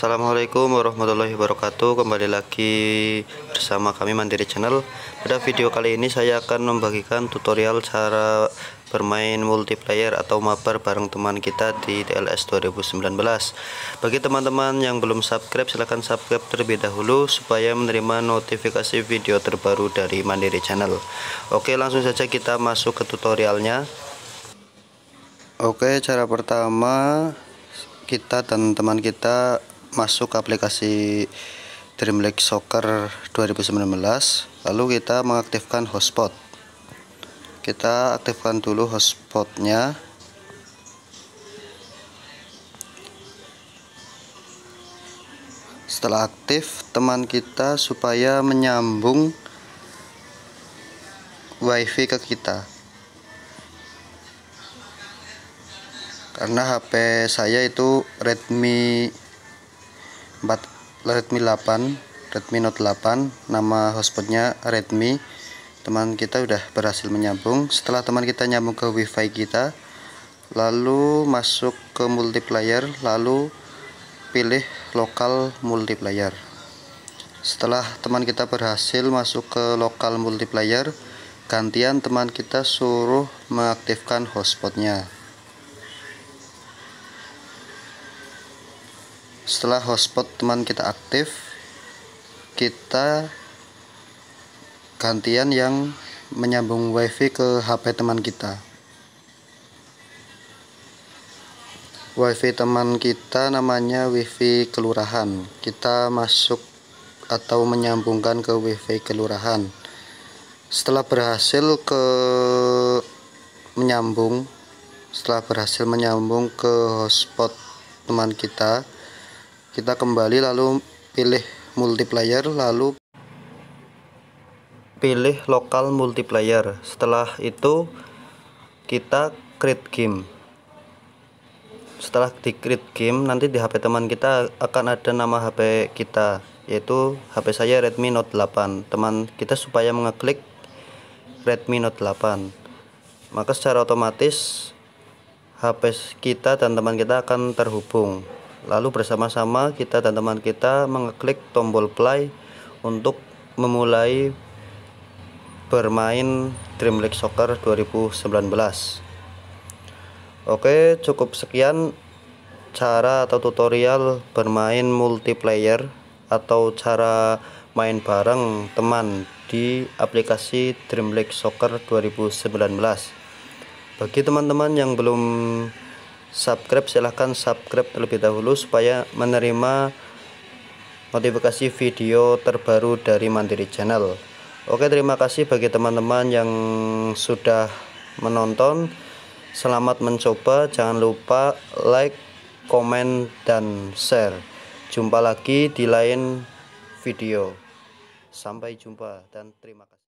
Assalamualaikum warahmatullahi wabarakatuh. Kembali lagi bersama kami Mandiri Channel. Pada video kali ini saya akan membagikan tutorial cara bermain multiplayer atau mabar bareng teman kita di TLS 2019. Bagi teman-teman yang belum subscribe, silahkan subscribe terlebih dahulu supaya menerima notifikasi video terbaru dari Mandiri Channel. Oke, langsung saja kita masuk ke tutorialnya. Oke, cara pertama kita dan teman kita masuk ke aplikasi Dream League Soccer 2019, lalu kita mengaktifkan hotspot. Kita aktifkan dulu hotspotnya. Setelah aktif, teman kita supaya menyambung wifi ke kita, karena HP saya itu Redmi 8, Redmi Note 8, nama hotspotnya Redmi. Teman kita udah berhasil menyambung. Setelah teman kita nyambung ke wifi kita, lalu masuk ke multiplayer, lalu pilih lokal multiplayer. Setelah teman kita berhasil masuk ke lokal multiplayer, gantian teman kita suruh mengaktifkan hotspotnya. Setelah hotspot teman kita aktif, kita gantian yang menyambung wifi ke HP teman kita. Wifi teman kita namanya wifi kelurahan. Kita masuk atau menyambungkan ke wifi kelurahan. Setelah berhasil menyambung ke hotspot teman kita, kita kembali lalu pilih multiplayer, lalu pilih lokal multiplayer. Setelah itu kita create game. Setelah di create game, nanti di HP teman kita akan ada nama HP kita, yaitu HP saya Redmi Note 8. Teman kita supaya mengeklik Redmi Note 8, maka secara otomatis HP kita dan teman kita akan terhubung. Lalu bersama-sama kita dan teman kita mengeklik tombol play untuk memulai bermain Dream League Soccer 2019. Oke, cukup sekian cara atau tutorial bermain multiplayer atau cara main bareng teman di aplikasi Dream League Soccer 2019. Bagi teman-teman yang belum subscribe, silahkan subscribe terlebih dahulu supaya menerima notifikasi video terbaru dari Mandiri Channel. Oke, terima kasih bagi teman-teman yang sudah menonton. Selamat mencoba, jangan lupa like, komen, dan share. Jumpa lagi di lain video. Sampai jumpa dan terima kasih.